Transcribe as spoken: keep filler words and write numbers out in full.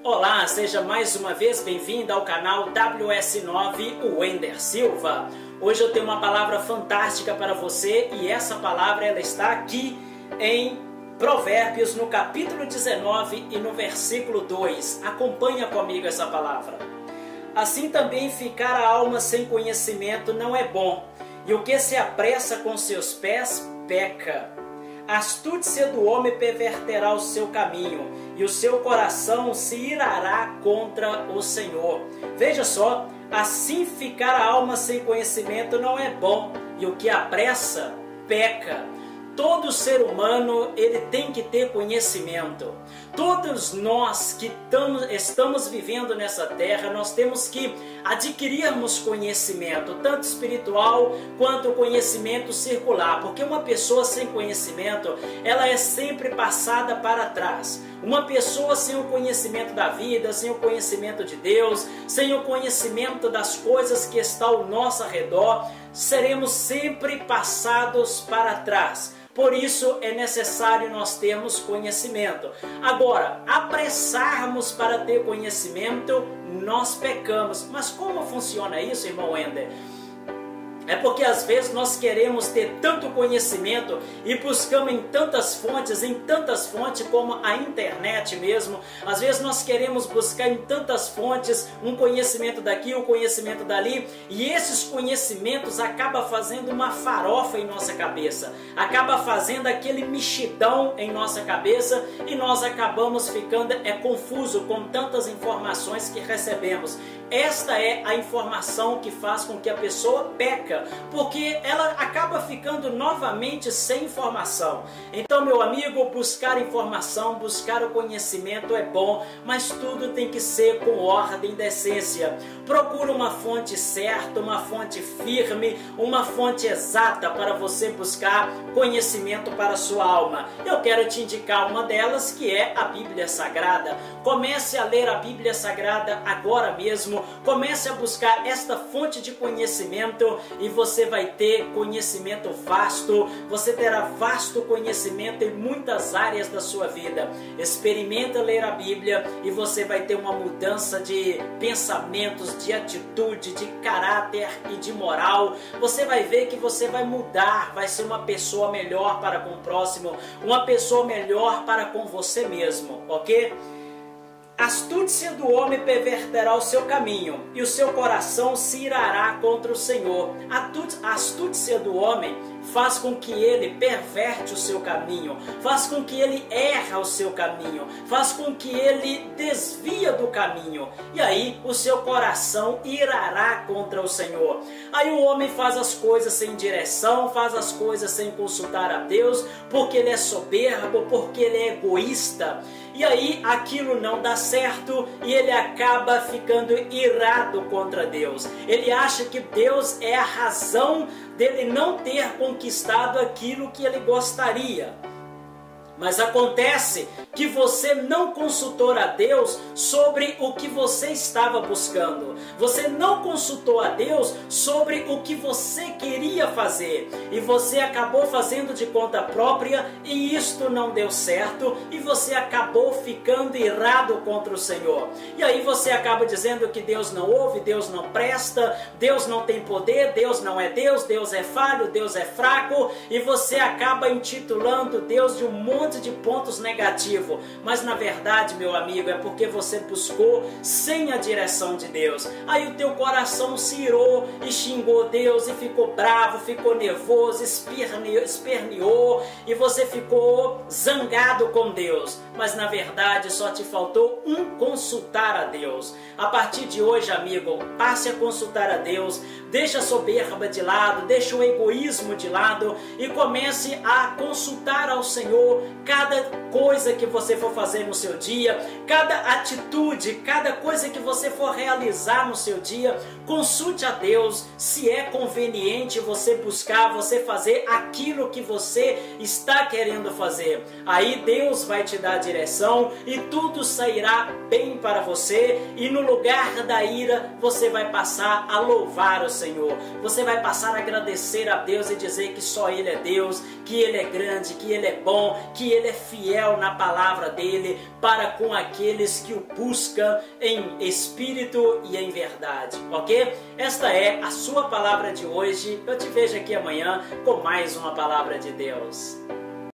Olá, seja mais uma vez bem-vindo ao canal W S nove Wender Silva. Hoje eu tenho uma palavra fantástica para você e essa palavra ela está aqui em Provérbios, no capítulo dezenove e no versículo dois. Acompanha comigo essa palavra. Assim também ficar a alma sem conhecimento não é bom, e o que se apressa com seus pés peca. A astúcia do homem perverterá o seu caminho, e o seu coração se irará contra o Senhor. Veja só, assim ficar a alma sem conhecimento não é bom, e o que apressa, peca. Todo ser humano ele tem que ter conhecimento. Todos nós que tamo, estamos vivendo nessa terra, nós temos que adquirirmos conhecimento, tanto espiritual quanto conhecimento circular, porque uma pessoa sem conhecimento, ela é sempre passada para trás. Uma pessoa sem o conhecimento da vida, sem o conhecimento de Deus, sem o conhecimento das coisas que estão ao nosso redor, seremos sempre passados para trás. Por isso é necessário nós termos conhecimento. Agora, apressarmos para ter conhecimento, nós pecamos. Mas como funciona isso, irmão Wender? É porque às vezes nós queremos ter tanto conhecimento e buscamos em tantas fontes, em tantas fontes como a internet mesmo. Às vezes nós queremos buscar em tantas fontes um conhecimento daqui, um conhecimento dali, e esses conhecimentos acabam fazendo uma farofa em nossa cabeça, acaba fazendo aquele mexidão em nossa cabeça e nós acabamos ficando é confuso com tantas informações que recebemos. Esta é a informação que faz com que a pessoa peca, porque ela acaba ficando novamente sem informação. Então, meu amigo, buscar informação, buscar o conhecimento é bom, mas tudo tem que ser com ordem e decência. Procura uma fonte certa, uma fonte firme, uma fonte exata para você buscar conhecimento para a sua alma. Eu quero te indicar uma delas, que é a Bíblia Sagrada. Comece a ler a Bíblia Sagrada agora mesmo. Comece a buscar esta fonte de conhecimento e você vai ter conhecimento vasto, você terá vasto conhecimento em muitas áreas da sua vida. Experimenta ler a Bíblia e você vai ter uma mudança de pensamentos, de atitude, de caráter e de moral. Você vai ver que você vai mudar, vai ser uma pessoa melhor para com o próximo, uma pessoa melhor para com você mesmo, ok? A astúcia do homem perverterá o seu caminho, e o seu coração se irará contra o Senhor. A astúcia do homem faz com que ele perverte o seu caminho, faz com que ele erra o seu caminho, faz com que ele desvia do caminho, e aí o seu coração irará contra o Senhor. Aí o homem faz as coisas sem direção, faz as coisas sem consultar a Deus, porque ele é soberbo, porque ele é egoísta. E aí aquilo não dá certo e ele acaba ficando irado contra Deus. Ele acha que Deus é a razão dele não ter conquistado aquilo que ele gostaria. Mas acontece que você não consultou a Deus sobre o que você estava buscando. Você não consultou a Deus sobre o que você queria fazer. E você acabou fazendo de conta própria e isto não deu certo. E você acabou ficando irado contra o Senhor. E aí você acaba dizendo que Deus não ouve, Deus não presta, Deus não tem poder, Deus não é Deus, Deus é falho, Deus é fraco. E você acaba intitulando Deus de um monte de pontos negativos. Mas na verdade, meu amigo, é porque você buscou sem a direção de Deus. Aí o teu coração se irou e xingou Deus e ficou bravo, ficou nervoso, esperneou, esperneou e você ficou zangado com Deus. Mas na verdade só te faltou um consultar a Deus. A partir de hoje, amigo, passe a consultar a Deus, deixa a soberba de lado, deixa o egoísmo de lado e comece a consultar ao Senhor cada coisa que você for fazer no seu dia, cada atitude, cada coisa que você for realizar no seu dia. Consulte a Deus se é conveniente você buscar, você fazer aquilo que você está querendo fazer. Aí Deus vai te dar a direção e tudo sairá bem para você, e no lugar da ira você vai passar a louvar o Senhor. Você vai passar a agradecer a Deus e dizer que só Ele é Deus, que Ele é grande, que Ele é bom, que Ele é fiel na palavra palavra dele para com aqueles que o buscam em espírito e em verdade, ok? Esta é a sua palavra de hoje. Eu te vejo aqui amanhã com mais uma palavra de Deus.